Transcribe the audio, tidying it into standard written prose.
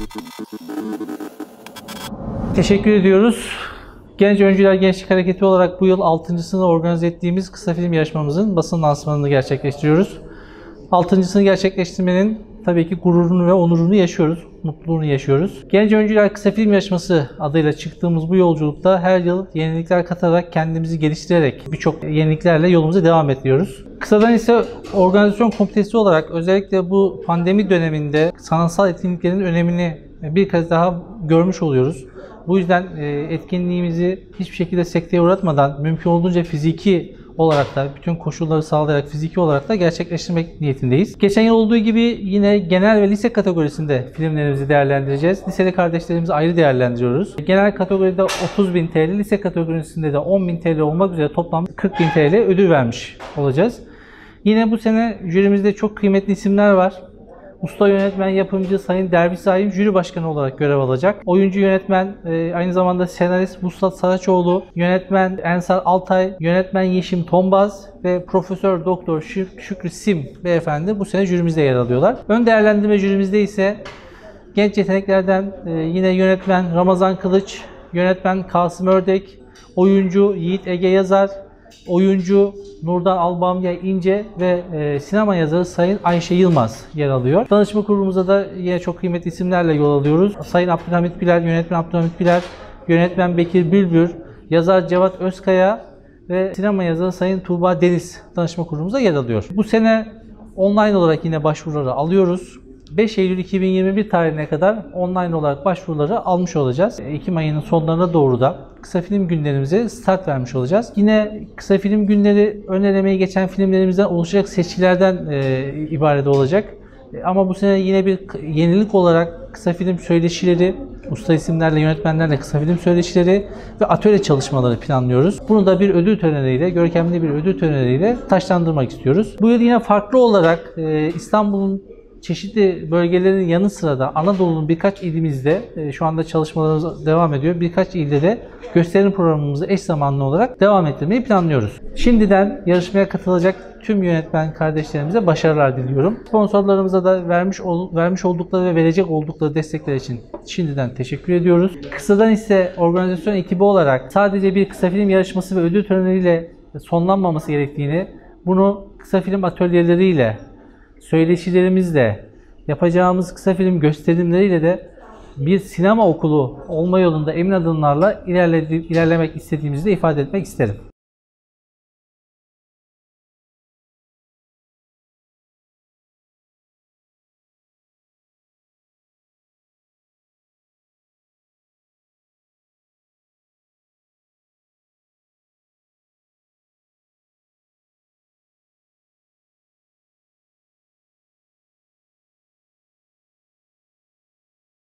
Teşekkür ediyoruz. Genç Öncüler Gençlik Hareketi olarak bu yıl 6.sını organize ettiğimiz kısa film yarışmamızın basın lansmanını gerçekleştiriyoruz. 6.sını gerçekleştirmenin tabii ki gururunu ve onurunu yaşıyoruz, mutluluğunu yaşıyoruz. Genç Öncüler Kısa Film Yarışması adıyla çıktığımız bu yolculukta her yıl yenilikler katarak, kendimizi geliştirerek birçok yeniliklerle yolumuza devam ediyoruz. Kısadan ise organizasyon komitesi olarak özellikle bu pandemi döneminde sanatsal etkinliklerin önemini bir kez daha görmüş oluyoruz. Bu yüzden etkinliğimizi hiçbir şekilde sekteye uğratmadan mümkün olduğunca fiziki olarak da bütün koşulları sağlayarak fiziki olarak da gerçekleştirmek niyetindeyiz. Geçen yıl olduğu gibi yine genel ve lise kategorisinde filmlerimizi değerlendireceğiz. Liseli kardeşlerimizi ayrı değerlendiriyoruz. Genel kategoride 30.000 TL, lise kategorisinde de 10.000 TL olmak üzere toplam 40.000 TL ödül vermiş olacağız. Yine bu sene jürimizde çok kıymetli isimler var. Usta yönetmen, yapımcı Sayın Derviş Zaim jüri başkanı olarak görev alacak. Oyuncu yönetmen, aynı zamanda senarist Vuslat Saraçoğlu, yönetmen Ensar Altay, yönetmen Yeşim Tombaz ve Profesör Doktor Şükrü Sim beyefendi bu sene jürimizde yer alıyorlar. Ön değerlendirme jürimizde ise genç yeteneklerden yine yönetmen Ramazan Kılıç, yönetmen Kasım Ördek, oyuncu Yiğit Ege Yazar, oyuncu Nurdan Albamya İnce ve sinema yazarı Sayın Ayşe Yılmaz yer alıyor. Danışma kurulumuza da yine çok kıymetli isimlerle yol alıyoruz. Sayın Abdülhamit Güler, yönetmen Abdülhamit Güler, yönetmen Bekir Bülbür, yazar Cevat Özkaya ve sinema yazarı Sayın Tuğba Deniz danışma kurulumuza yer alıyor. Bu sene online olarak yine başvuruları alıyoruz. 5 Eylül 2021 tarihine kadar online olarak başvuruları almış olacağız. Ekim ayının sonlarına doğru da kısa film günlerimize start vermiş olacağız. Yine kısa film günleri ön elemeye geçen filmlerimizden oluşacak seçkilerden ibaret olacak. Ama bu sene yine bir yenilik olarak kısa film söyleşileri, usta isimlerle, yönetmenlerle kısa film söyleşileri ve atölye çalışmaları planlıyoruz. Bunu da bir ödül töreniyle, görkemli bir ödül töreniyle taçlandırmak istiyoruz. Bu yıl yine farklı olarak İstanbul'un çeşitli bölgelerinin yanı sıra da Anadolu'nun birkaç ilimizde şu anda çalışmalarımız devam ediyor. Birkaç ilde de gösterim programımızı eş zamanlı olarak devam ettirmeyi planlıyoruz. Şimdiden yarışmaya katılacak tüm yönetmen kardeşlerimize başarılar diliyorum. Sponsorlarımıza da vermiş oldukları ve verecek oldukları destekler için şimdiden teşekkür ediyoruz. Kısadan ise organizasyon ekibi olarak sadece bir kısa film yarışması ve ödül töreniyle sonlanmaması gerektiğini, bunu kısa film atölyeleriyle, söyleşilerimizle, yapacağımız kısa film gösterimleriyle de bir sinema okulu olma yolunda emin adımlarla ilerlemek istediğimizi de ifade etmek isterim.